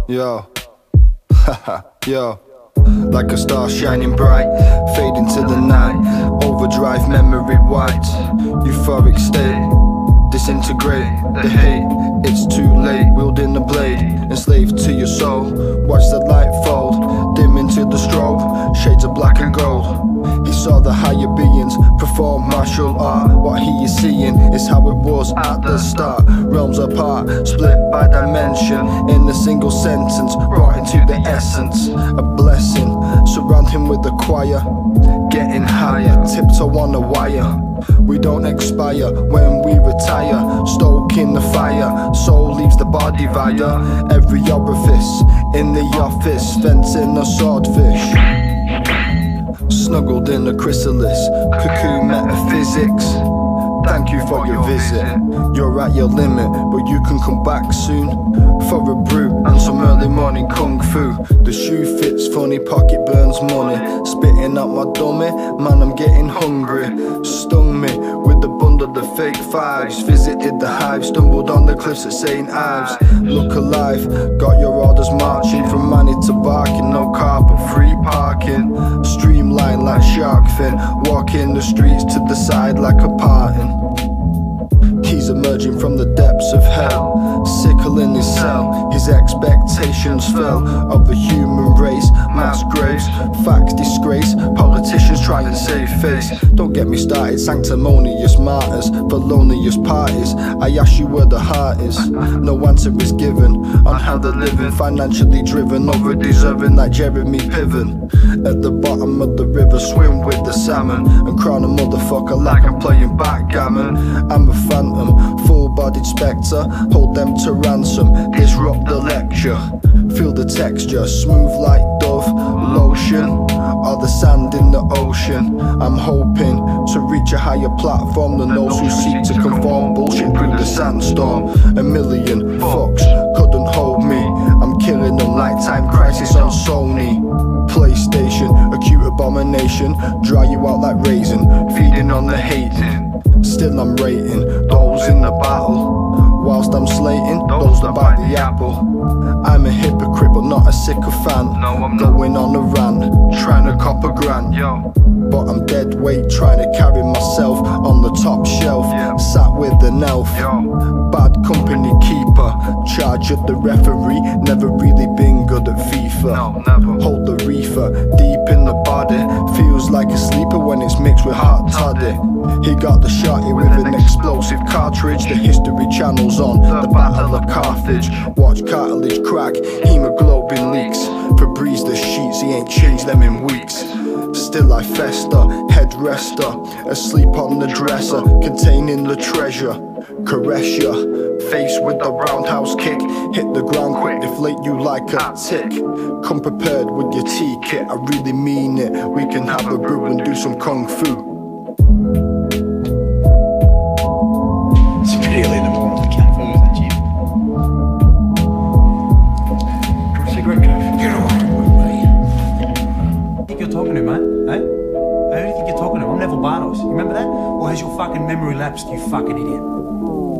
Yo, haha, yo. Like a star shining bright, fade into the night. Overdrive, memory white. Euphoric state, disintegrate the hate. It's too late, wielding the blade. Enslaved to your soul, watch the light fold. Dim into the strobe, shades of black and gold. He saw the higher beings perform martial art. What he is seeing is how it was at the start. Realms apart, split by dimension. In a single sentence, brought into the essence. A blessing, surround him with the choir. Getting higher, tiptoe on the wire. We don't expire when we retire. Stoking the fire, soul leaves the body via every orifice. In the office, fencing a swordfish. Snuggled in the chrysalis, cocoon metaphysics. Thank you for your visit. You're at your limit, but you can come back soon for a brew and some early morning kung fu. The shoe fits funny, pocket burns money. Spitting out my dummy, man I'm getting hungry. Stung me with the bundle of fake fives. Visited the hive, stumbled on the cliffs at St. Ives. Look alive, got your orders marching. From Manny to Barking, no car but free parking. Streamline like shark fin, walking the streets to the side like a parting. He's emerging from the depths of hell, sickle in his cell. His expectations fell of the human race. Mass graves, facts disgrace. Politicians try and save face. Don't get me started, sanctimonious martyrs for loneliest parties. I ask you where the heart is, no answer is given on how they're living. Financially driven, over deserving like Jeremy Piven. At the bottom of the river, swim with the salmon and crown a motherfucker like I'm playing backgammon. I'm a phantom, full-bodied spectre. Hold them to ransom, disrupt the lecture. Feel the texture, smooth like dove lotion, or the sand in the ocean. I'm hoping to reach a higher platform than those who seek to conform. Bullshit through the sandstorm. A million fucks couldn't hold me. I'm killing them like Time Crisis on Sony PlayStation. Acute abomination, dry you out like raisin. Feeding on the hating. Still I'm rating those in the battle, whilst I'm slating those that bite the apple. I'm a hypocrite but not a sycophant. No, I'm going on a rant, trying to cop a grant. Yo. But I'm dead weight trying to carry myself on the top shelf. Sat with an elf. Yo. Bad company keeper, charge of the referee. Never really been good at FIFA. No, never. Hold the reefer deep in the body. Feels like a sleeper when it's mixed with hot toddy. He got the shotty with an explosive cartridge. The history channels on the Battle of Carthage. Watch cartilage crack, hemoglobin leaks. Febreze the sheets, he ain't changed them in weeks. Still I fester, head rester, asleep on the dresser, containing the treasure. Caress ya, face with the roundhouse kick. Hit the ground quick, deflate you like a tick. Come prepared with your tea kit, I really mean it. We can have a brew and do some kung fu. It's really the moral of the campfire, isn't it, Chief? Cigarette, get away with me. Think you're talking to, mate? Eh? Who do you think you're talking to? I'm Neville Bartos. You remember that? Or has your fucking memory lapsed, you fucking idiot?